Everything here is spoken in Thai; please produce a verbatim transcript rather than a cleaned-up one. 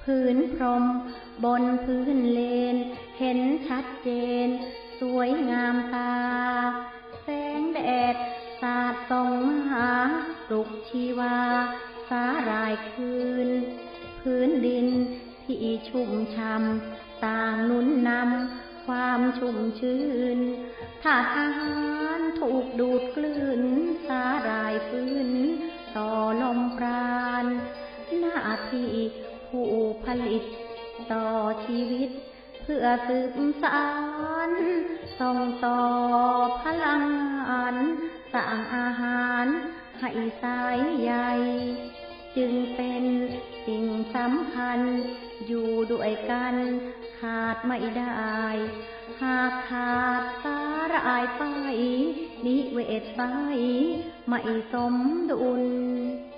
พื้นพรมบนพื้นเลนเห็นชัดเจนสวยงามตาแสงแดดสาดส่องหาปลุกชีวาสาหร่ายคืนพื้นดินที่ชุ่มช่ำต่างนุนนำความชุ่มชื้นถาดอาหารถูกดูดกลืนสาหร่ายฟื้นต่อลมปราณหน้าที่ผู้ผลิตต่อชีวิตเพื่อสืบสานส่งต่อพลังงานสร้างอาหารให้สายใยจึงเป็นสิ่งสำคัญอยู่ด้วยกันขาดไม่ได้หากขาดสาหร่ายไปนิเวศไปไม่สมดุล